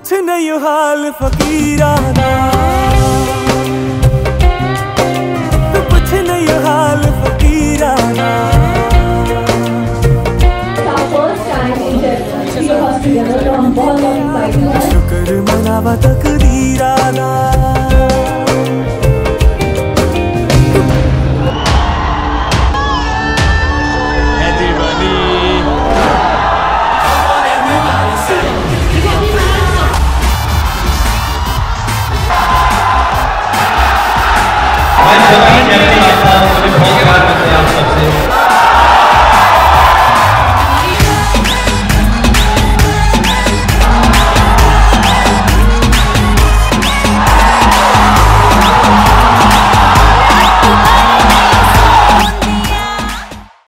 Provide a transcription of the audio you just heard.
पुछ नहीं हाल फकीराना, तू पुछ नहीं हाल फकीराना। शुक्र मनावा तकदीराना।